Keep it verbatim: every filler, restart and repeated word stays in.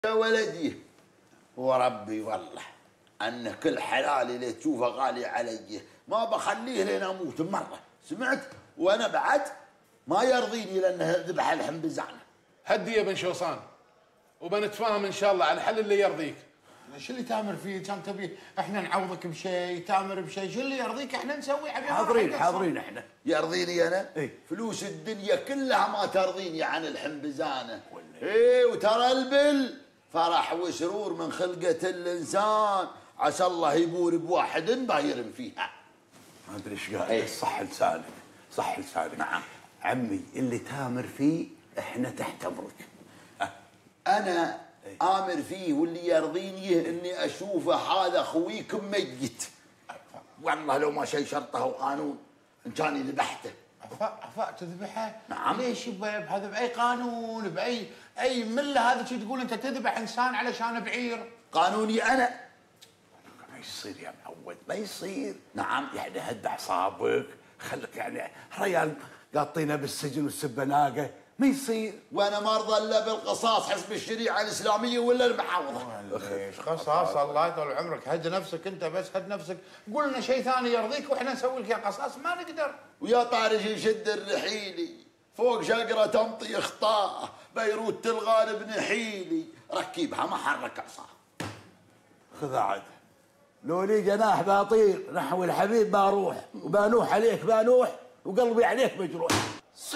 يا ولدي وربي والله أن كل حلال اللي تشوفه غالي علي ما بخليه لين أموت مرة، سمعت؟ وأنا بعد ما يرضيني لأنه ذبح الحم بزعنا. هدي يا بن شوصان وبنتفاهم إن شاء الله على الحل اللي يرضيك. شو اللي تامر فيه؟ كان تبي احنا نعوضك بشيء، تامر بشيء، شو اللي يرضيك احنا نسوي؟ حاضرين حاضرين احنا. يرضيني انا؟ ايه؟ فلوس الدنيا كلها ما ترضيني عن الحنبزانه. ايه وترى البل فرح وسرور من خلقة الانسان، عسى الله يبور بواحد بايرم فيها. ما ادري ايش قال. ايه صح لسانك، صح لسانك. نعم عمي اللي تامر فيه احنا تحت امرك. انا آمر فيه واللي يرضيني اني اشوفه هذا خويكم ميت. والله لو ما شيء شرطه وقانون ان كان ذبحته. عفا تذبحه؟ نعم. ليش بهذا باي قانون باي اي مله هذا شو تقول انت تذبح انسان علشان بعير؟ قانوني انا. ما يصير يا معود، ما يصير. نعم. يعني هد اعصابك، خليك يعني ريال قاطينه بالسجن والسبه ناقه، ما يصير. وانا ما ارضى الا بالقصاص حسب الشريعه الاسلاميه ولا المحافظه. ليش قصاص؟ الله يطول عمرك، هد نفسك انت بس، هد نفسك، قول لنا شيء ثاني يرضيك واحنا نسوي لك يا قصاص، ما نقدر. ويا طارش يشد الرحيلي فوق شقره تمطي اخطاء، بيروت تلغى بنحيلي، ركبها ما حرك عصا. خذ عاد، لو لي جناح بطير نحو الحبيب بروح، وبانوح عليك بانوح، وقلبي عليك مجروح.